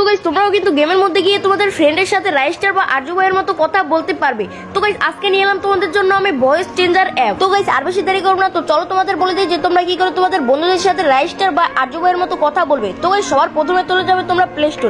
Guys তোমরাও কিন্তু গেমের মধ্যে গিয়ে তোমাদের ফ্রেন্ডের সাথে রাইস্টার বা আরজু ভাইয়ের মতো কথা বলতে পারবে। তো গাইস আজকে নিয়ে এলাম তোমাদের জন্য আমি ভয়েস চেঞ্জার অ্যাপ। তো গাইস আর বেশি দেরি করব না, তো চলো তোমাদের বলে দিই যে তোমরা কি করে তোমাদের বন্ধুদের সাথে রাইস্টার বা আরজু ভাইয়ের মতো কথা বলবে। তো গাইস সবার প্রথমে চলে যাবে তোমরা প্লে স্টোর।